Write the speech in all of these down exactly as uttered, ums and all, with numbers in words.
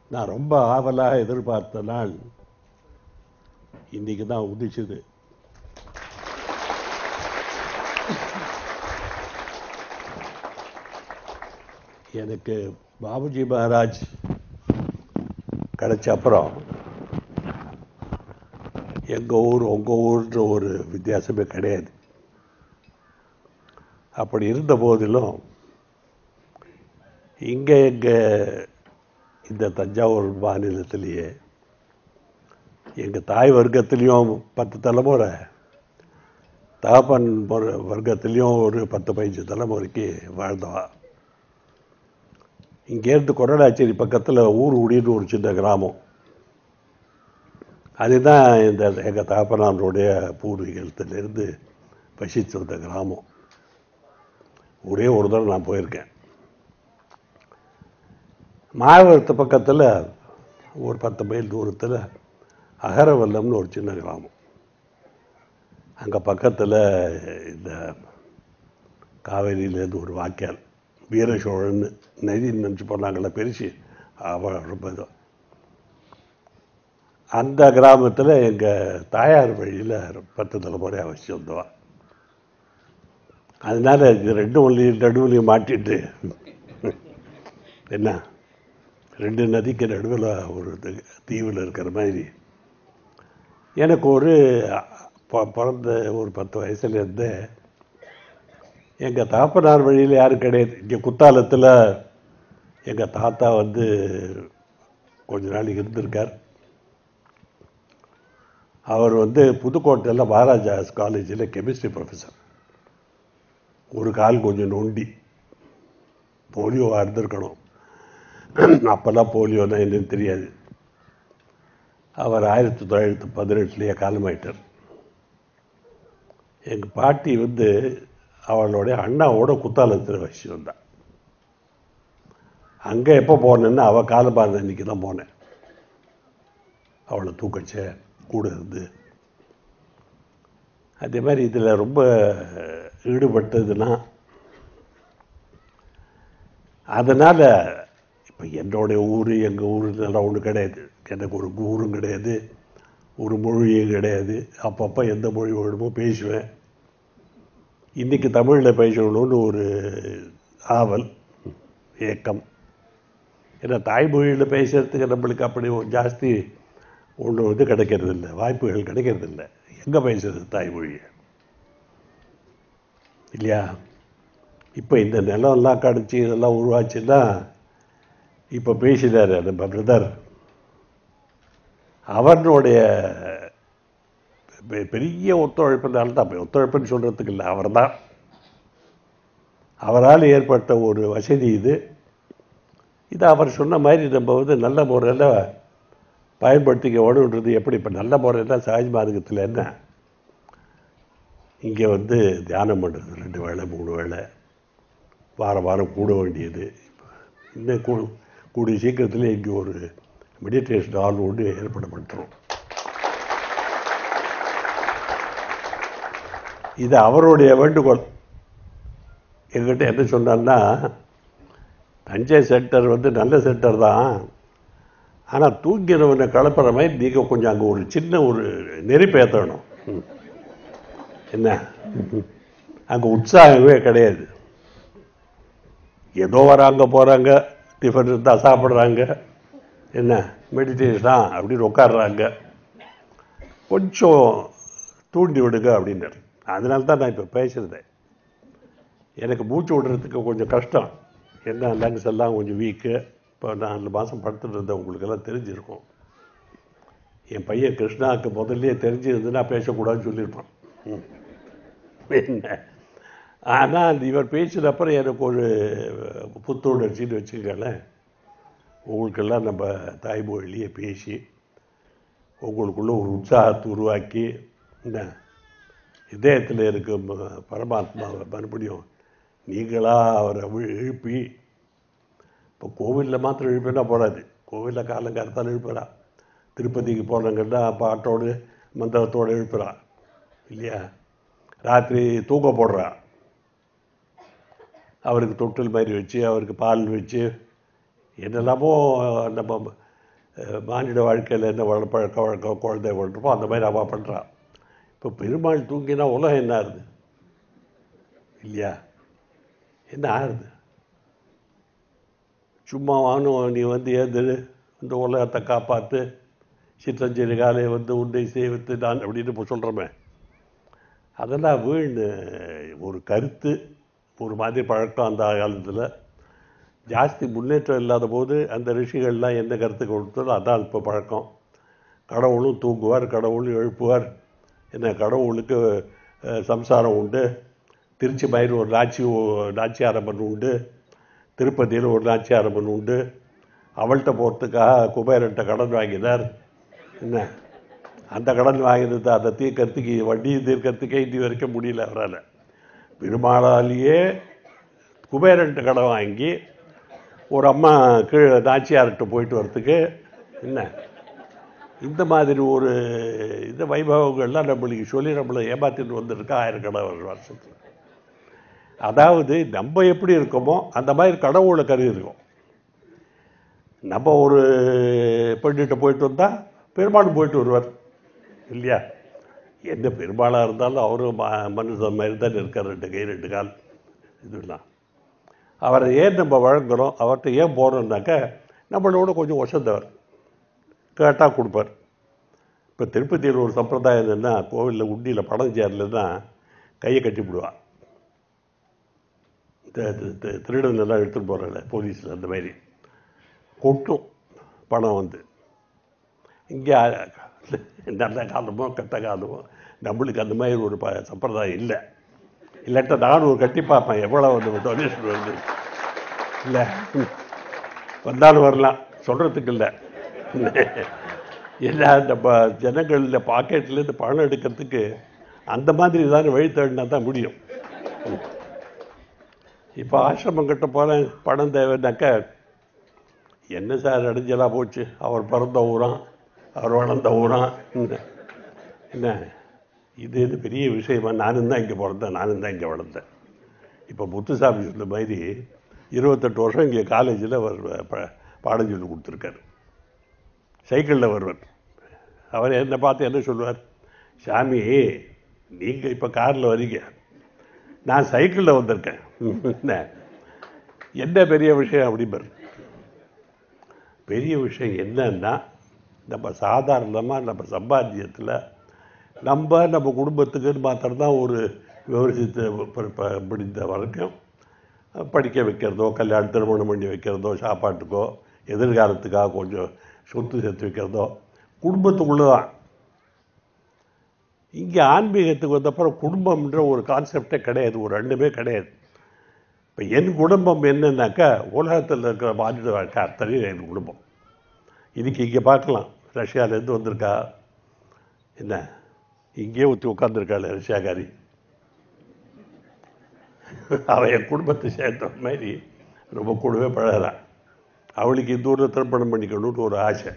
நான் ரொம்ப ஆவலாக எதிர்பார்த்த நாள் இன்னைக்கு தான் உதிச்சுது. எனக்கு பாபுஜி மகாராஜ் கிடைச்ச அப்புறம் எங்கள் ஊர் உங்கள் ஊர்ன்ற ஒரு வித்தியாசமே கிடையாது. அப்படி இருந்த போதிலும் இங்கே எங்கள் இந்த தஞ்சாவூர் மாநிலத்திலேயே எங்கள் தாய் வர்க்கத்துலேயும் பத்து தலைமுறை, தகப்பன் வர்க்கத்துலேயும் ஒரு பத்து பதினஞ்சு தலைமுறைக்கு வாழ்ந்தவா. இங்கேருந்து கொரடாச்சேரி பக்கத்தில் ஊர் உடின்னு ஒரு சின்ன கிராமம். அதுதான் இந்த எங்கள் தகப்பனாருடைய பூர்வீகத்திலிருந்து வசித்து வந்த கிராமம். ஒரே ஒரு தடவை நான் போயிருக்கேன். மாயவரத்து பக்கத்தில் ஒரு பத்து மைல் தூரத்தில் அகரவல்லம்னு ஒரு சின்ன கிராமம். அங்கே பக்கத்தில் இந்த காவேரியிலேருந்து ஒரு வாய்க்கால் வீரசோழன்னு நதி நினச்சி போனாங்கள பெருசு, அவ ரொம்ப இதோ அந்த கிராமத்தில் எங்கள் தாயார் வழியில் பத்து தலைமுறை அவசியம் வந்தவா. அதனால் இது ரெண்டு வழியும் நடுவுலையும் மாட்டிட்டு என்ன ரெண்டு நதிக்கு நடுவில் ஒரு தீவில் இருக்கிற மாதிரி எனக்கு ஒரு பிறந்த ஒரு பத்து வயசுலேருந்தே எங்கள் தாப்பனார் வழியில் யாரும் கிடையாது. இங்கே குத்தாலத்தில் எங்கள் தாத்தா வந்து கொஞ்ச நாளைக்கு இருந்திருக்கார். அவர் வந்து புதுக்கோட்டையில் மகாராஜாஸ் காலேஜில் கெமிஸ்ட்ரி ப்ரொஃபஸர். ஒரு கால் கொஞ்சம் நொண்டி, போலியோவாக இருந்திருக்கணும். அப்போல்லாம் போலியோன்னா என்னன்னு தெரியாது. அவர் ஆயிரத்தி தொள்ளாயிரத்தி பதினெட்டுலேயே காலமாயிட்டார். எங்கள் பாட்டி வந்து அவளுடைய அண்ணாவோட குத்தாலத்தில் வச்சு வந்தாள். அங்கே எப்போ போனேன்னா அவள் காலபாத அன்னைக்கு தான் போனேன். அவளை தூக்கச்ச கூட இருந்து அதே மாதிரி இதில் ரொம்ப ஈடுபட்டதுன்னா அதனால் இப்போ என்னுடைய ஊர் எங்கள் ஊருலாம் ஒன்று கிடையாது. எனக்கு ஒரு ஊரும் கிடையாது, ஒரு மொழியும் கிடையாது. அப்பப்போ எந்த மொழி வேணுமோ பேசுவேன். இன்றைக்கி தமிழில் பேசணும்னு ஒரு ஆவல் ஏக்கம். ஏன்னா தாய்மொழியில் பேசுகிறதுக்கு நம்மளுக்கு அப்படி ஜாஸ்தி ஒன்றும் இது கிடைக்கிறது இல்லை, வாய்ப்புகள் கிடைக்கிறது இல்லை. எங்கே பேசுறது தாய்மொழியை இல்லையா? இப்போ இந்த நிலம்லாம் கடிச்சு இதெல்லாம் உருவாச்சுன்னா இப்போ பேசினார் நம்ம பிரதர். அவனுடைய பெரிய ஒத்துழைப்புனால தான், ஒத்துழைப்புன்னு சொல்கிறதுக்கு இல்லை, அவர் தான் அவரால் ஏற்பட்ட ஒரு வசதி இது. இது அவர் சொன்ன மாதிரி நம்ம வந்து நல்ல முறையில் பயன்படுத்திக்க வேணுன்றது எப்படி. இப்போ நல்ல முறையில் சகஜ மார்க்கத்தில் என்ன, இங்கே வந்து தியானம் பண்ணுறது ரெண்டு வேளை மூணு வேளை வாரம் வாரம் கூட வேண்டியது. இன்னும் கூ கூடிய சீக்கிரத்தில் இங்கே ஒரு மெடிடேஷன் ஹால் ஒன்று ஏற்படப்பட்டுரும். இது அவருடைய வேண்டுகோள். என்கிட்ட என்ன சொன்னான்னா, தஞ்சை சென்டர் வந்து நல்ல சென்டர் தான், ஆனால் தூங்கினவனை கலப்புற மாதிரி நீங்கள் கொஞ்சம் அங்கே ஒரு சின்ன ஒரு நெருப்பு ஏற்றணும். என்ன அங்கே உற்சாகமே கிடையாது. ஏதோ வராங்க போகிறாங்க, டிஃபன் இருந்தால் சாப்பிட்றாங்க, என்ன மெடிடேஷனா அப்படின்னு உட்காடுறாங்க. கொஞ்சம் தூண்டி விடுங்க அப்படின்னாரு. அதனால தான் நான் இப்போ பேசுகிறேன். எனக்கு மூச்சு விடுறதுக்கு கொஞ்சம் கஷ்டம். என்ன லங்ஸ் எல்லாம் கொஞ்சம் வீக்கு. இப்போ நாலு மாதம் படுத்துட்டு இருந்தேன், உங்களுக்கெல்லாம் தெரிஞ்சிருக்கும். என் பையன் கிருஷ்ணாவுக்கு முதல்லையே தெரிஞ்சிருந்துன்னா பேசக்கூடாதுன்னு சொல்லியிருப்பான். என்ன ஆனால் இவர் பேசின அப்புறம் எனக்கு ஒரு புத்துணர்ச்சின்னு வச்சுக்கங்களேன். உங்களுக்கெல்லாம் நம்ம தாய்மொழியிலேயே பேசி உங்களுக்குள்ள ஒரு உற்சாகத்தை உருவாக்கி, என்ன இதயத்தில் இருக்கும் பரமாத்மாவை மறுபடியும் நீங்களாக அவரை எழுப்பி. இப்போ கோவிலில் மாத்திரம் எழுப்பினா போடாது. கோவிலில் காலங்காலத்தால் எழுப்புறா, திருப்பதிக்கு போனாங்கன்னா பாட்டோடு மந்திரத்தோடு எழுப்புறா இல்லையா? ராத்திரி தூக்க போடுறா, அவருக்கு தொட்டில் மாதிரி வச்சு அவருக்கு பால் வச்சு என்னெல்லாமோ நம்ம மானிட வாழ்க்கையில் என்ன வளப்பழக்க வழக்கம் குழந்தை வளர்ப்போம் அந்த மாதிரி அவள் பண்ணுறான். இப்போ பெருமாள் தூங்கினா உலகம் என்ன ஆகுது இல்லையா? என்ன ஆகுது? சும்மா வானும் நீ வந்து ஏது இந்த உலகத்தை காப்பாற்று, சிற்றஞ்செறி காலையை வந்து உன்னை சேவித்து நான் அப்படின்னு இப்போ சொல்கிறோமே, அதெல்லாம் வீண் ஒரு கருத்து, ஒரு மாதிரி பழக்கம். அந்த காலத்தில் ஜாஸ்தி முன்னேற்றம் இல்லாத போது அந்த ரிஷிகள்லாம் என்ன கருத்து கொடுத்ததோ அதான் இப்போ பழக்கம். கடவுளும் தூங்குவார், கடவுளும் எழுப்புவார், என்ன கடவுளுக்கு சம்சாரம் உண்டு, திருச்சி மயில் ஒரு நாச்சி நாச்சியாரம்மன் உண்டு, திருப்பதியில் ஒரு நாச்சியாரம்மன் உண்டு, அவள்கிட்ட போகிறதுக்காக குபேரன்ட்ட கடன் வாங்கினார். என்ன அந்த கடன் வாங்கினது அதை தீர்க்கறதுக்கு வட்டி தீர்க்கறதுக்கே இது வரைக்கும் முடியல அவரால். பெருமாளாலேயே குபேரன்ட்ட கடன் வாங்கி ஒரு அம்மா கீழே நாச்சியார்கிட்ட போயிட்டு வரத்துக்கு என்ன இந்த மாதிரி ஒரு இந்த வைபவங்கள்லாம் நம்மளுக்கு சொல்லி நம்மளை ஏமாத்திட்டு வந்திருக்கா ஆயிரக்கணக்கான வருஷத்தில். அதாவது நம்ம எப்படி இருக்கோமோ அந்த மாதிரி கடவுளை கருதி இருக்கோம். நம்ம ஒரு பெண்ணிட்ட போயிட்டு வந்தால் பெருமாள் போயிட்டு வருவார் இல்லையா? எந்த பெருமாளாக இருந்தாலும் அவரும் மனுஷன் மாதிரி தான் இருக்கார், ரெண்டு கை ரெண்டு கால். இதெல்லாம் அவரை ஏன் நம்ம வழங்குகிறோம், அவர்கிட்ட ஏன் போகிறோம்னாக்க நம்மளோட கொஞ்சம் வசந்தவர், கேட்டால் கொடுப்பார். இப்போ திருப்பதியில் ஒரு சம்பிரதாயம் என்னென்னா, கோவிலில் உண்டியில் படம் சேரலைன்னா கையை கட்டிவிடுவான். திருடன் எல்லாம் எடுத்துகிட்டு போகிறாங்க போலீஸில், அந்த மாதிரி கொட்டும் பணம் வந்து. இங்கே நல்ல காலமோ கெட்ட காலமோ நம்மளுக்கு அந்த மாதிரி ஒரு ப சம்பிரதாயம் இல்லை. இல்லாட்டா நானும் ஒரு கட்டி பார்ப்பேன் எவ்வளோ வந்து டொனேஷன் வருது. இல்லை வந்தாலும் வரலாம், சொல்கிறதுக்கு இல்லை. ஏன்னா நம்ம ஜனங்களில் பாக்கெட்லேருந்து பணம் எடுக்கிறதுக்கு அந்த மாதிரி ஏதாவது வழி தேடினா தான் முடியும். இப்போ ஆசிரமம் கட்ட போகிறேன், பணம் தேவைன்னாக்கா என்ன சார் அடைஞ்சலாக போச்சு, அவர் பிறந்த ஊரான், அவர் வளர்ந்த ஊரான், என்ன இது இது பெரிய விஷயமா? நானும் தான் இங்கே பிறந்தேன், நானும் தான் இங்கே வளர்ந்தேன். இப்போ முத்துசாமி சொன்ன மாதிரி இருபத்தெட்டு வருஷம் இங்கே காலேஜில் அவர் பாடம் சொல்லி கொடுத்துருக்காரு. சைக்கிளில் வருவார். அவர் என்னை பார்த்து என்ன சொல்லுவார், சாமி நீங்கள் இப்போ காரில் வரீங்க, நான் சைக்கிளில் வந்திருக்கேன், என்ன பெரிய விஷயம் அப்படிம்பார். பெரிய விஷயம் என்னன்னா, நம்ம சாதாரணமாக நம்ம சம்பாத்தியத்தில் நம்ம நம்ம குடும்பத்துக்குன்னு மாத்திரம்தான் ஒரு விவரித்து பிடித்த வரைக்கும் படிக்க வைக்கிறதோ, கல்யாணம் திருமணம் பண்ணி வைக்கிறதோ, சாப்பாட்டுக்கோ, எதிர்காலத்துக்காக கொஞ்சம் சொத்து சேர்த்து வைக்கிறதோ குடும்பத்துக்குள்ளே தான். இங்கே ஆன்மீகத்துக்கு வந்தப்பறம் குடும்பம்ன்ற ஒரு கான்செப்டே கிடையாது, ஒரு ரெண்டுமே கிடையாது. இப்போ என் குடும்பம் என்னன்னாக்கா உலகத்தில் இருக்கிற மாநில வாழ்க்கை அத்தனையும் என் குடும்பம். இன்றைக்கி இங்கே பார்க்கலாம், ரஷ்யாவிலேருந்து வந்திருக்கா, என்ன இங்கேயே ஊற்றி உட்காந்துருக்காள் ரஷ்யாக்காரி, அவள் என் குடும்பத்தை சேர்த்த மாதிரி ரொம்ப கூடவே பழகிறான். அவளுக்கு இந்த ஊரில் திருமணம் பண்ணிக்கணும்னு ஒரு ஆசை.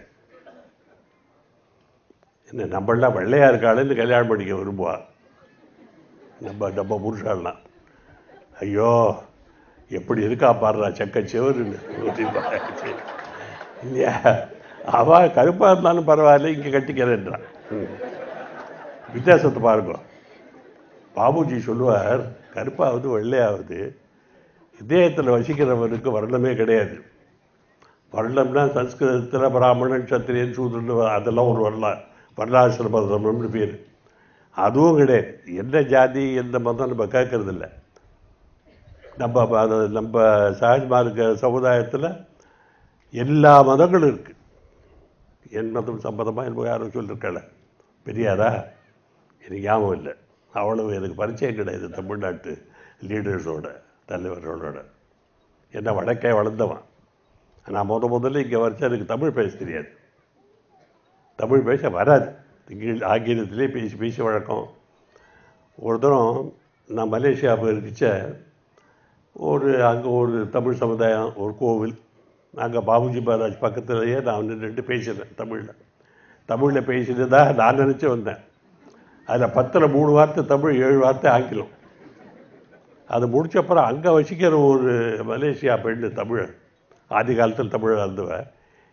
என்ன நம்மளாம் வெள்ளையாக இருக்காளேன்னு கல்யாணம் பண்ணிக்க விரும்புவாள். நம்ம நம்ம புருஷாலாம் ஐயோ எப்படி இருக்கா பாடுறா செக்க செவருன்னு இல்லையா? அவள் கருப்பாக இருந்தாலும் பரவாயில்ல, இங்கே கட்டிக்கிறேன்றான். வித்தியாசத்தை பாருங்க. பாபுஜி சொல்லுவார், கருப்பாவது வெள்ளையாவது இதயத்தில் வசிக்கிறவனுக்கு வர்ணமே கிடையாது. வர்ணம்னா சம்ஸ்கிருதத்தில் பிராமணன் சத்திரியன் சூத்ரன் அதெல்லாம் ஒரு வர்ணம், வர்ணாசிரமம்னு பேர். அதுவும் கிடையாது. எந்த ஜாதி எந்த மதம் நம்ம கேட்கறதில்ல. நம்ம நம்ம சகஜமாக இருக்க சமுதாயத்தில் எல்லா மதங்களும் இருக்குது. என் மதம் சம்மதமாக என்பது யாரும் சொல்லியிருக்கல, பெரியாரா எனக்கு ஞாபகம் இல்லை, அவ்வளவு எனக்கு பரிச்சயம் கிடையாது தமிழ்நாட்டு லீடர்ஸோட தலைவர்களோட. என்ன வடக்கே வளர்ந்தவன் நான், முத முதல்ல இங்கே வரைச்சா எனக்கு தமிழ் பேச தெரியாது, தமிழ் பேச வராது, இங்கிலீஷ் ஆங்கிலத்திலே பேசி பேசி வழக்கம். ஒரு தரம் நான் மலேசியா போயிருந்துச்ச, ஒரு அங்கே ஒரு தமிழ் சமுதாயம், ஒரு கோவில், அங்கே பாபுஜி மகாராஜ் பக்கத்துலேயே நான் நின்று பேசினேன் தமிழில். தமிழில் பேசிட்டு தான் நான் நினச்சி வந்தேன். அதில் பத்தில் மூணு வார்த்தை தமிழ், ஏழு வார்த்தை ஆங்கிலம். அது முடிச்சப்பறம் அங்கே வசிக்கிற ஒரு மலேசியா பெண்ணு தமிழ், ஆதி காலத்தில் தமிழ் இருந்தவன்,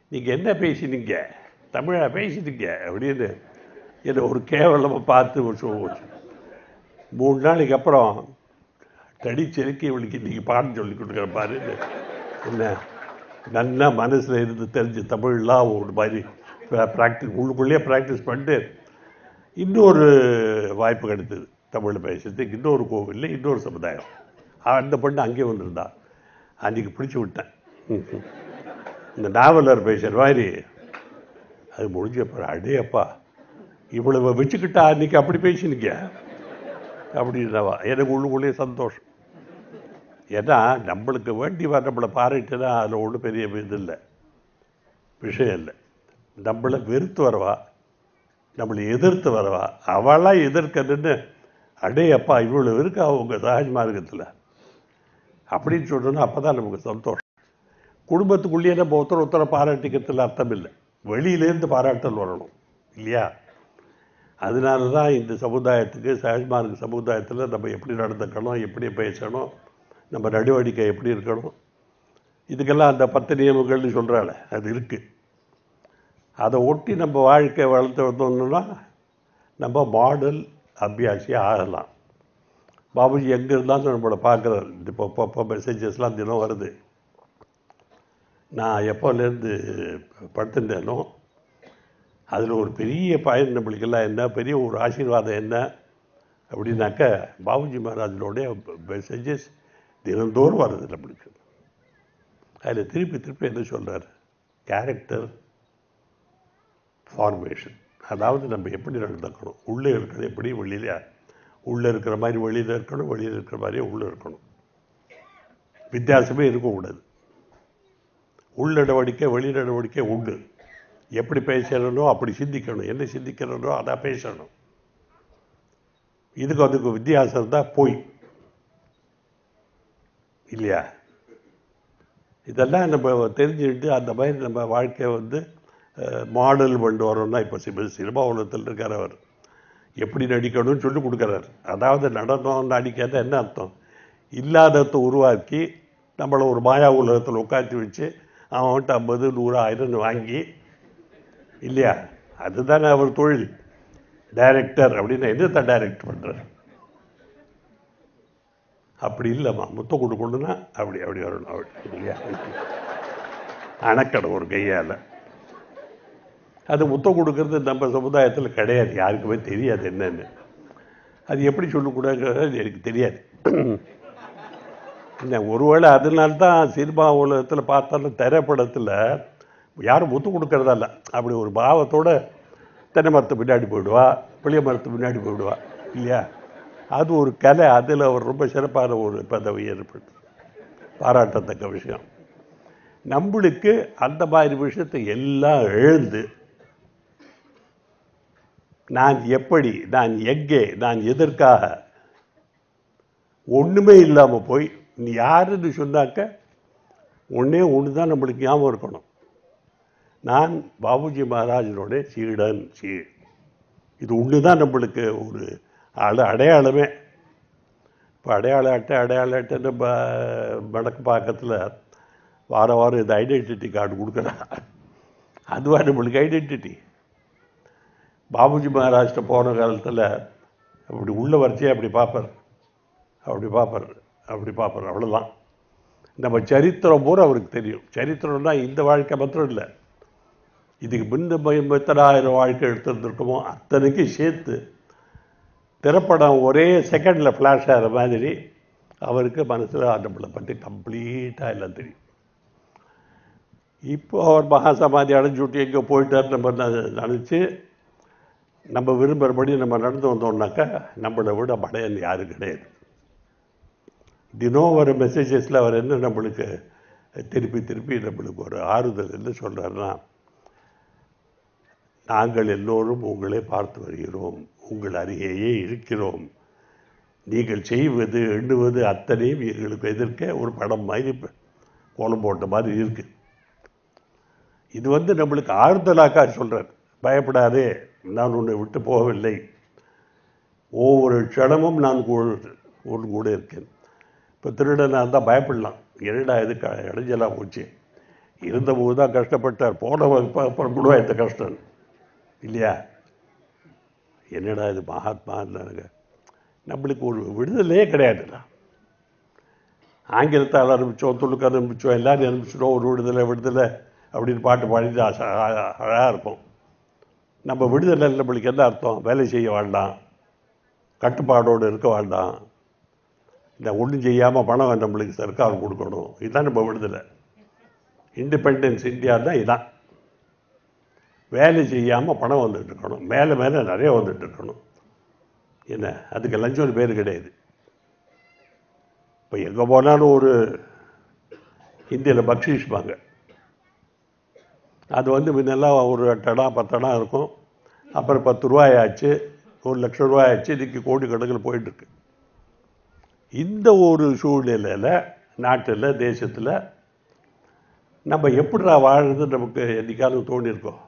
நீங்கள் என்ன பேசினீங்க, தமிழா பேசினீங்க அப்படின்னு என்னை ஒரு கேவலமாக பார்த்து சொல்லுவோம். மூணு நாளைக்கு அப்புறம் தடி செலுக்கி இவளுக்கு இன்றைக்கி பாடம் சொல்லி கொடுக்குற பாரு என்ன நல்லா மனசில் இருந்து தெரிஞ்சு தமிழ்லாம் ஒரு மாதிரி ப்ராக்டிஸ் உள்ளுக்குள்ளேயே ப்ராக்டிஸ் பண்ணிட்டு இன்னொரு வாய்ப்பு கிடைத்தது தமிழில் பேசுறதுக்கு. இன்னொரு கோவிலில் இன்னொரு சமுதாயம் அந்த பொண்ணு அங்கேயே வந்திருந்தா. அன்றைக்கி பிடிச்சி விட்டேன். இந்த நாவலர் பேசுகிற மாதிரி அது முடிஞ்சப்போ அடேப்பா இவ்வளவு வச்சுக்கிட்டா அன்றைக்கி அப்படி பேசினீங்க அப்படின்னவா. எனக்கு உள்ளுக்குள்ளேயே சந்தோஷம். ஏன்னா நம்மளுக்கு வேண்டி வர நம்மளை பாராட்டுனா அதில் ஒன்றும் பெரிய இது இல்லை, விஷயம் இல்லை. நம்மளை வெறுத்து வரவா, நம்மளை எதிர்த்து வரவா, அவளாம் எதிர்க்கணுன்னு அடே அப்பா இவ்வளோ இருக்கா அவங்க சகஜ மார்க்கத்தில் அப்படின்னு சொல்கிறோன்னா அப்போ தான் நமக்கு சந்தோஷம். குடும்பத்துக்குள்ளேயே நம்ம ஒருத்தர் ஒருத்தரை பாராட்டிக்கிறதுல அர்த்தம் இல்லை, வெளியிலேருந்து பாராட்டல் வரணும் இல்லையா? அதனால தான் இந்த சமுதாயத்துக்கு சகஜமார்க்க சமுதாயத்தில் நம்ம எப்படி நடந்துக்கணும், எப்படி பேசணும், நம்ம நடவடிக்கை எப்படி இருக்கணும், இதுக்கெல்லாம் அந்த பத்து நியமங்கள்னு சொல்கிறாள் அது இருக்குது. அதை ஒட்டி நம்ம வாழ்க்கை வளர்த்து வந்தோம்னா நம்ம மாடல் அபியாசியாக ஆகலாம். பாபுஜி எங்கே இருந்தாலும் நம்மளை பார்க்குறாரு. இப்போ இப்போ மெசேஜஸ்லாம் தினம் வருது. நான் எப்போலேருந்து படுத்துட்டேனோ அதில் ஒரு பெரிய பயன் நம்மளுக்கெல்லாம் என்ன, பெரிய ஒரு ஆசீர்வாதம் என்ன அப்படின்னாக்க பாபுஜி மகாராஜனுடைய மெசேஜஸ் தினந்தோறும் வருது நம்மளுக்கு. அதில் திருப்பி திருப்பி என்ன சொல்கிறார், கேரக்டர் ஃபார்மேஷன். அதாவது நம்ம எப்படி நடந்துக்கணும், உள்ளே இருக்கிறது எப்படி, வெளியில் உள்ளே இருக்கிற மாதிரி வெளியில் இருக்கணும், வெளியில் இருக்கிற மாதிரியே உள்ளே இருக்கணும், வித்தியாசமே இருக்கக்கூடாது. உள் நடவடிக்கை வெளி நடவடிக்கை உண்டு. எப்படி பேசணும்னோ அப்படி சிந்திக்கணும், என்ன சிந்திக்கணும்னோ அதான் பேசணும். இதுக்கு அதுக்கு வித்தியாசம் தான் போய் இல்லையா? இதெல்லாம் நம்ம தெரிஞ்சுக்கிட்டு அந்த மாதிரி நம்ம வாழ்க்கையை வந்து மாடல் கொண்டு வரோம்னா, இப்போ சிப சினிமா உலகத்தில் இருக்கார் அவர், எப்படி நடிக்கணும்னு சொல்லி கொடுக்குறாரு. அதாவது நடனம் நடிக்காத என்ன அர்த்தம், இல்லாததை உருவாக்கி நம்மளை ஒரு மாயா உலகத்தில் உட்காந்து வச்சு அவன்கிட்ட ஐம்பது நூறு ஆயிரம் வாங்கி இல்லையா, அதுதானே அவர் தொழில். டைரக்டர் அப்படின்னா என்னத்தான் டைரக்ட் பண்ணுறார், அப்படி இல்லைம்மா முத்தம் கொடுக்கணுன்னா அப்படி அப்படி வரணும் அப்படி இல்லையா, அணக்கடை ஒரு கையால். அது முத்தம் கொடுக்கறது நம்ம சமுதாயத்தில் கிடையாது, யாருக்குமே தெரியாது என்னன்னு. அது எப்படி சொல்லக்கூடாதுங்கிறது எனக்கு தெரியாது. என்ன ஒருவேளை அதனால்தான் சினிமா உலகத்தில் பார்த்தாலும் திரைப்படத்தில் யாரும் முத்து கொடுக்கறதல்ல, அப்படி ஒரு பாவத்தோடு தென்னை மரத்து பின்னாடி போயிடுவா, புளிய மரத்து பின்னாடி போயிடுவா இல்லையா. அது ஒரு கலை, அதில் அவர் ரொம்ப சிறப்பான ஒரு பதவி ஏற்படுது, பாராட்டத்தக்க விஷயம். நம்மளுக்கு அந்த மாதிரி விஷயத்தை எல்லாம் எழுந்து நான் எப்படி, நான் எங்கே, நான் எதற்காக, ஒன்றுமே இல்லாமல் போய் நீ யாருன்னு சொன்னாக்க ஒன்றே ஒன்று தான் நம்மளுக்கு ஞாபகம் இருக்கணும், நான் பாபுஜி மகாராஜனோட சீடன் சீ. இது ஒன்று தான் நம்மளுக்கு ஒரு அட அடையாளமே. இப்போ அடையாள அட்டை அடையாள அட்டை நம்ம வடக்கு பக்கத்தில் வார வாரம் இது ஐடென்டிட்டி கார்டு கொடுக்குறா, அதுவா நம்மளுக்கு ஐடென்டிட்டி. பாபுஜி மகாராஜ்கிட்ட போன காலத்தில் அப்படி உள்ள வரிசையாக அப்படி பார்ப்பார், அப்படி பார்ப்பார், அப்படி பார்ப்பார், அவ்வளோதான். நம்ம சரித்திரம் பூரா அவருக்கு தெரியும். சரித்திரம்னா இந்த வாழ்க்கை மாத்திரம் இல்லை, இதுக்கு முன்ன எத்தனாயிரம் வாழ்க்கை எடுத்துருந்துருக்கோமோ அத்தனைக்கும் சேர்த்து திரைப்படம் ஒரே செகண்டில் ஃப்ளாஷ் ஆகிற மாதிரி அவருக்கு மனசில் நம்மளை பற்றி கம்ப்ளீட்டாக எல்லாம் தெரியும். இப்போ அவர் மகா சமாதி அடைஞ்சு விட்டு எங்கே போயிட்டார் நம்ம நினச்சி நம்ம விரும்புகிறபடி நம்ம நடந்து வந்தோம்னாக்கா நம்மளை விட படையன் யாரும் கிடையாது. தினம் வர மெசேஜஸில் அவர் என்ன நம்மளுக்கு திருப்பி திருப்பி நம்மளுக்கு ஒரு ஆறுதல் என்ன சொல்கிறாருன்னா, நாங்கள் எல்லோரும் உங்களை பார்த்து வருகிறோம், உங்கள் அருகேயே இருக்கிறோம், நீங்கள் செய்வது எண்ணுவது அத்தனையும் எங்களுக்கு எதிர்க்க ஒரு படம் மாதிரி கோலம் போட்ட மாதிரி இருக்கு. இது வந்து நம்மளுக்கு ஆறுதலாக்கா சொல்கிறார், பயப்படாதே, நான் உன்னை விட்டு போகவில்லை, ஒவ்வொரு க்ஷணமும் நான் உன் கூட இருக்கேன். இப்போ திருடனாக இருந்தால் பயப்படலாம், என்னடா இது க இடைஞ்சலாக போச்சு, இருந்தபோது தான் கஷ்டப்பட்டார், போன அப்புறம் கூட இந்த கஷ்டம் இல்லையா? என்னடா இது மகாத்மா இருந்தாங்க, நம்மளுக்கு ஒரு விடுதலையே கிடையாதுல்ல. ஆங்கிலத்தால் ஆரம்பித்தோம், துளுக்க ஆரம்பித்தோம், எல்லாரும் ஆரம்பிச்சிட்டோம், ஒரு விடுதலை விடுதலை அப்படின்னு பாட்டு பாடிட்டு அழகாக இருப்போம். நம்ம விடுதலை நம்மளுக்கு என்ன அர்த்தம்? வேலை செய்ய வேண்டாம், கட்டுப்பாடோடு இருக்க வேண்டாம், இந்த ஒன்றும் செய்யாமல் பணம் நம்மளுக்கு சர்க்கார் கொடுக்கணும், இதுதான் நம்ம விடுதலை. இண்டிபெண்டன்ஸ் இந்தியா தான் இதான். வேலை செய்யாமல் பணம் வந்துட்டு இருக்கணும், மேலே மேலே நிறைய வந்துட்டு இருக்கணும். என்ன அதுக்கு லஞ்சம் பேர் கிடையாது. இப்போ எங்கே போனாலும் ஒரு இந்தியில் பக்ஷிஷ்பாங்க, அது வந்து முன்னெல்லாம் ஒரு எட்டடா பத்தடா இருக்கும், அப்புறம் பத்து ரூபாயாச்சு, ஒரு லட்சம் ரூபாயாச்சு, இன்றைக்கி கோடி கணக்கில் போயிட்டுருக்கு. இந்த ஒரு சூழ்நிலையில் நாட்டில் தேசத்தில் நம்ம எப்படிடா வாழுறது நமக்கு என்னைக்காலும் தோணியிருக்கோம்?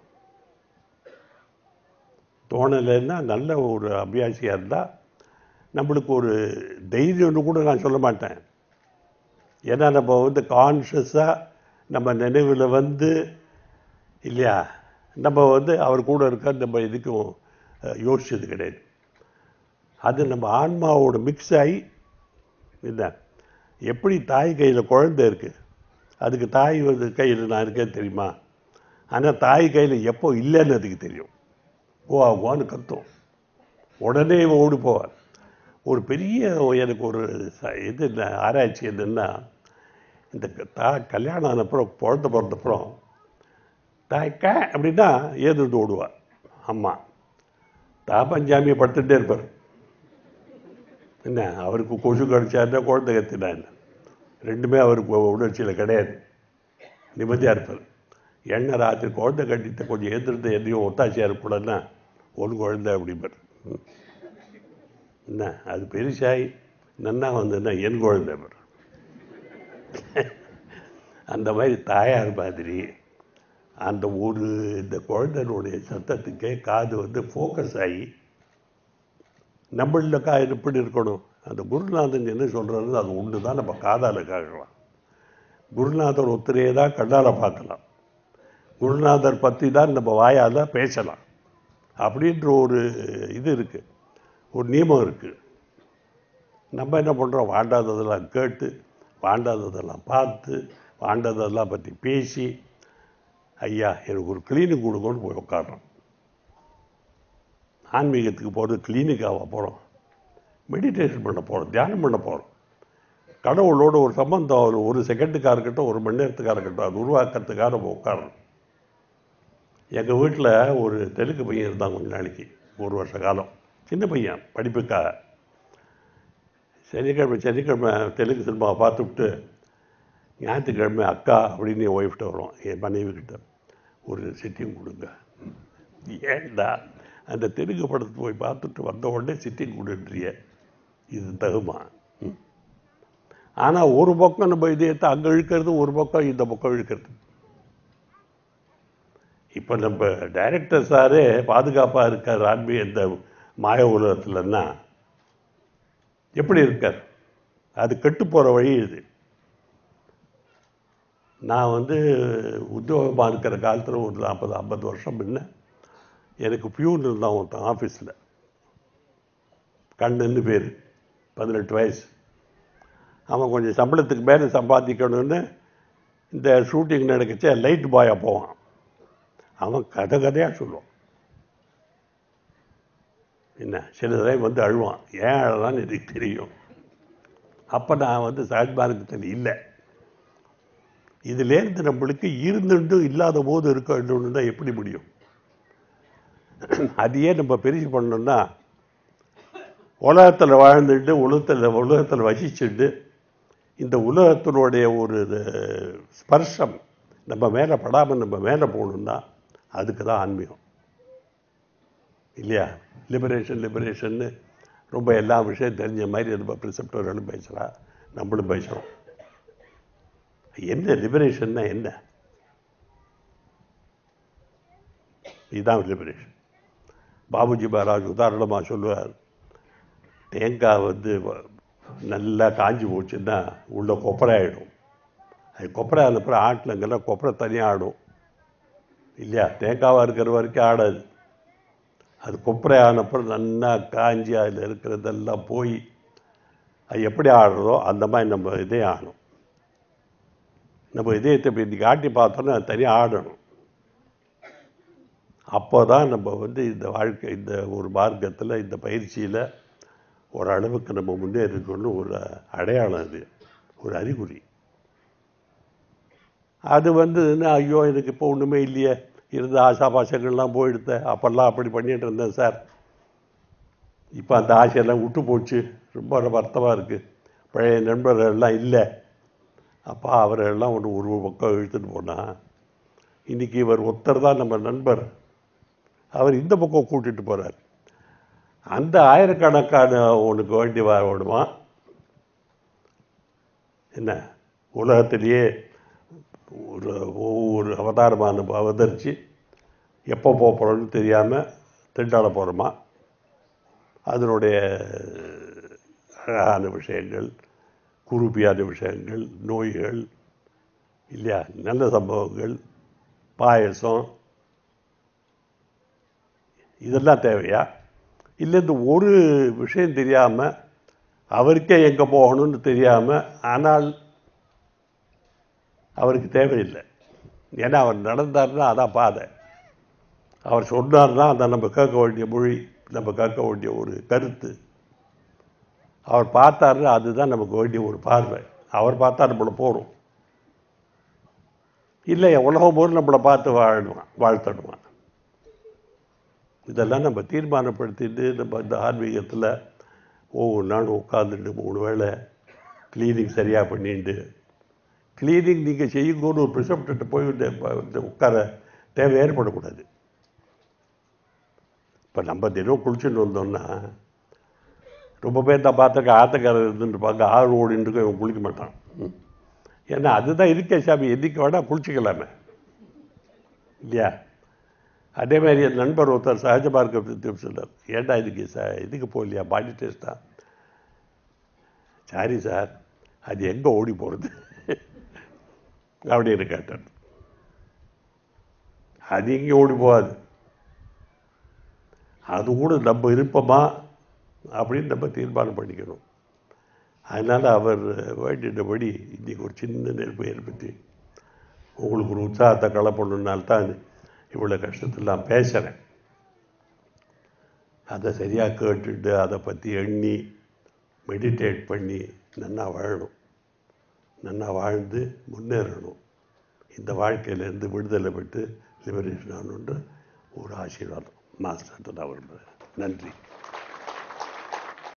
தோணலைன்னா நல்ல ஒரு அபியாசியாக இருந்தால் நம்மளுக்கு ஒரு தைரியம்னு கூட நான் சொல்ல மாட்டேன். ஏன்னா நம்ம வந்து கான்ஷியஸாக நம்ம நினைவில் வந்து இல்லையா, நம்ம வந்து அவர் கூட இருக்க நம்ம இதுக்கும் யோசிச்சது கிடையாது. அது நம்ம ஆன்மாவோட மிக்ஸ் ஆகி இல்லை, எப்படி தாய் கையில் குழந்தை இருக்குது, அதுக்கு தாய் வந்து கையில் நான் இருக்கேன்னு தெரியுமா? ஆனால் தாய் கையில் எப்போ இல்லைன்னு அதுக்கு தெரியும். ஓ ஆகுவான்னு கத்தும், உடனே ஓடி போவார். ஒரு பெரிய எனக்கு ஒரு இது ஆராய்ச்சி என்னன்னா, இந்த தா கல்யாணம் ஆனப்புறம் குழந்தை பிறந்தப்புறம் தாய்க்க அப்படின்னா ஏதுட்டு ஓடுவார். அம்மா தா பஞ்சாமியை படுத்துகிட்டே இருப்பார். என்ன அவருக்கு கொசு கடிச்சாருன்னா குழந்தை கத்தினா என்ன, ரெண்டுமே அவருக்கு உணர்ச்சியில் கிடையாது, நிம்மதியாக இருப்பார். எண்ணெய் ராத்திரி குழந்தை கட்டிட்டு கொஞ்சம் எதிர்த்து எதையும் ஒத்தாச்சியாக இருக்கக்கூடாதுன்னா ஒரு குழந்தை அப்படிப்பார். என்ன அது பெருசாகி நன்னா வந்ததுன்னா என் குழந்தை பார். அந்த மாதிரி தாயார் மாதிரி அந்த ஒரு இந்த குழந்தைனுடைய சத்தத்துக்கே காது வந்து ஃபோக்கஸ் ஆகி நம்மளில் கா எப்படி இருக்கணும். அந்த குருநாதன் என்ன சொல்கிறது அது ஒன்று தான் நம்ம காதால் கேட்கலாம். குருநாதர் ஒத்திரையை தான் கண்ணால் பார்க்கலாம், குருநாதர் பற்றி தான் நம்ம வாயால் பேசலாம் அப்படின்ற ஒரு இது இருக்குது, ஒரு நியமம் இருக்குது. நம்ம என்ன பண்ணுறோம், வாண்டாததெல்லாம் கேட்டு, வாண்டாததெல்லாம் பார்த்து, வாண்டாததெல்லாம் பற்றி பேசி, ஐயா எனக்கு ஒரு கிளினிக் கொடுங்கன்னு போய் உட்காடுறோம். ஆன்மீகத்துக்கு போகிறது கிளினிக்காக போகிறோம், மெடிடேஷன் பண்ண போகிறோம், தியானம் பண்ண போகிறோம். கடவுளோட ஒரு சம்பந்தம் ஒரு ஒரு செகண்டுக்காக இருக்கட்டும், ஒரு மணி நேரத்துக்காக இருக்கட்டும், அது உருவாக்கிறதுக்காக நம்ம உட்காரணும். எங்கள் வீட்டில் ஒரு தெலுங்கு பையன் இருந்தான் கொஞ்ச நாளைக்கு, ஒரு வருஷ காலம், சின்ன பையன் படிப்புக்காக. சனிக்கிழமை சனிக்கிழமை தெலுங்கு சினிமாவை பார்த்துவிட்டு ஞாயிற்றுக்கிழமை அக்கா அப்படின்னு என் ஒய்ஃப்கிட்ட வரும், என் மனைவிக்கிட்ட ஒரு சிட்டிங் கொடுங்க. ஏன்டா அந்த தெலுங்கு படத்தை போய் பார்த்துட்டு வந்த உடனே சிட்டிங் கொடுன்றிய, இது தகுமா? ஆனால் ஒரு பக்கம் நம்ம இதயத்தை அங்கே இழுக்கிறது, ஒரு பக்கம் இந்த பக்கம் இழுக்கிறது. இப்போ நம்ம டைரக்டர் சாரே பாதுகாப்பாக இருக்கார் ஆன்மீக இந்த மாய உலகத்துலன்னா எப்படி இருக்கார்? அது கெட்டு போகிற வழி இது. நான் வந்து உத்தியோகமாக இருக்கிற காலத்தில் ஒரு நாற்பது ஐம்பது வருஷம் முன்ன எனக்கு பியூன் இருந்தான் ஒருத்தன் ஆஃபீஸில், கண்ணுன்னு பேர், பதினெட்டு வயசு. அவன் கொஞ்சம் சம்பளத்துக்கு மேலே சம்பாதிக்கணும்னு இந்த ஷூட்டிங் நடக்கச்சே லைட் பாயாக போவான். அவன் கதை கதையாக சொல்லுவான். என்ன சில தடவை வந்து அழுவான், ஏன் அழகான்னு எனக்கு தெரியும். அப்போ நான் வந்து சகஜமானத்தில் இல்லை. இதுலேருந்து நம்மளுக்கு இருந்துட்டு இல்லாத போது இருக்க வேண்டும் தான் எப்படி முடியும்? அதையே நம்ம பெருசு பண்ணோம்னா உலகத்தில் வாழ்ந்துட்டு உலகத்தில் உலகத்தில் வசிச்சுட்டு இந்த உலகத்தினுடைய ஒரு ஸ்பர்ஷம் நம்ம மேலே படாமல் நம்ம மேலே போகணுன்னா அதுக்கு தான் ஆன்மீகம் இல்லையா? லிபரேஷன் லிபரேஷன்னு ரொம்ப எல்லா விஷயம் தெரிஞ்ச மாதிரி நம்ம ப்ரிசெப்டர்களும் பேசுகிறா, நம்மளும் பேசுகிறோம். என்ன லிபரேஷன்னா என்ன? இதுதான் லிபரேஷன். பாபுஜி மகாராஜ் உதாரணமாக சொல்லுவார், தேங்காய் வந்து நல்லா காஞ்சி போச்சுன்னா உள்ள கொப்பரை ஆகிடும், அது கொப்பரை அனுப்புகிற ஆட்டிலங்கெல்லாம் கொப்பரை தனியாக ஆடும் இல்லையா? தேங்காவாக இருக்கிற வரைக்கும் ஆடாது. அது கொப்பரை ஆனப்புறம் நல்லா காஞ்சி அதில் இருக்கிறதெல்லாம் போய் அது எப்படி ஆடுறதோ அந்த மாதிரி நம்ம இதே ஆடும். நம்ம இதயத்தை இப்போ இன்றைக்கி ஆட்டி பார்த்தோன்னா அது தனியாக ஆடணும். அப்போ தான் நம்ம வந்து இந்த வாழ்க்கை இந்த ஒரு மார்க்கத்தில் இந்த பயிற்சியில் ஓரளவுக்கு நம்ம முன்னேறிக்கொண்டு ஒரு அடையாளம், அது ஒரு அறிகுறி. அது வந்து ஐயோ எனக்கு இப்போ ஒன்றுமே இல்லையே, இருந்த ஆசா பாசங்கள்லாம் போயிடுத்த, அப்போல்லாம் அப்படி பண்ணிகிட்டு இருந்தேன் சார், இப்போ அந்த ஆசையெல்லாம் விட்டு போச்சு, ரொம்ப வருத்தமாக இருக்குது, பழைய நண்பர்கள்லாம் இல்லை. அப்பா அவரெல்லாம் ஒன்று ஒரு பக்கம் இழுத்துட்டு போனால் இன்றைக்கி இவர் ஒருத்தர் தான் நம்ம நண்பர், அவர் இந்த பக்கம் கூட்டிகிட்டு போகிறார். அந்த ஆயிரக்கணக்கான உனக்கு வேண்டி வரணுமா என்ன? உலகத்திலேயே ஒரு ஒவ்வொரு அவதாரமான அவதரித்து எப்போ போக போகிறோன்னு தெரியாமல் திண்டாட போகிறோமா? அதனுடைய அழகான விஷயங்கள், குறுப்பியான விஷயங்கள், நோய்கள் இல்லையா, நல்ல சம்பவங்கள், பாயசம், இதெல்லாம் தேவையா? இல்லை இந்த ஒரு விஷயம் தெரியாமல், அவருக்கே எங்கே போகணும்னு தெரியாமல், ஆனால் அவருக்கு தேவையில்லை. ஏன்னா அவர் நடந்தார்னா அதான் பாதை, அவர் சொன்னார்னா அதை நம்ம கேட்க வேண்டிய மொழி, நம்ம கேட்க வேண்டிய ஒரு கருத்து, அவர் பார்த்தாருன்னா அதுதான் நமக்கு வேண்டிய ஒரு பார்வை. அவர் பார்த்தா நம்மளை போகிறோம், இல்லை உலகம் போது நம்மளை பார்த்து வாழுவான், வாழ்த்தடுவான். இதெல்லாம் நம்ம தீர்மானப்படுத்திட்டு நம்ம இந்த ஆன்மீகத்தில் ஒவ்வொரு நாளும் உட்காந்துட்டு மூணு வேளை க்ளீனிங் சரியாக பண்ணிட்டு, க்ளீனிங் நீங்கள் செய்யும்போது ஒரு ப்ரிசப்டிட்ட போய் இந்த உட்கார தேவை ஏற்படக்கூடாது. இப்போ நம்ம தினம் குளிச்சுட்டு வந்தோம்னா ரொம்ப பேர் தான் பார்த்துக்க ஆத்தக்காரர் இருந்துட்டு பார்க்க ஆறு ஓடின்னு இவன் குளிக்க மாட்டான். ஏன்னா அதுதான் இருக்கே சாமி, எதிர்க்க வேணா குளிச்சிக்கலாமே இல்லையா? அதே மாதிரி என் நண்பர் ஒருத்தர் சகஜ மார்க்க சொன்னார், ஏண்டா இதுக்கு ச இதுக்கு போகலையா பாடி டெஸ்ட்டா? சாரி சார், அது எங்கே ஓடி போகிறது அப்படின்னு கேட்டார். அது எங்கே ஓடி போகாது, அது கூட நம்ம இருப்போமா அப்படின்னு நம்ம தீர்மானம் பண்ணிக்கணும். அதனால் அவர் வேண்டினபடி இன்றைக்கி ஒரு சின்ன நெருப்பை ஏற்படுத்தி உங்களுக்கு ஒரு உற்சாகத்தை கலப்படணுன்னால்தான் இவ்வளோ கஷ்டத்தில் நான் பேசுகிறேன். அதை சரியாக கேட்டுட்டு அதை பற்றி எண்ணி மெடிடேட் பண்ணி நன்னா வாழணும், நன்னா வாழ்ந்து முன்னேறணும், இந்த வாழ்க்கையிலேருந்து விடுதலை பெற்று லிபரேஷன் ஆகணுன்ற ஒரு ஆசீர்வாதம் மாஸ்டர் தான் விரும்புகிறேன். நன்றி.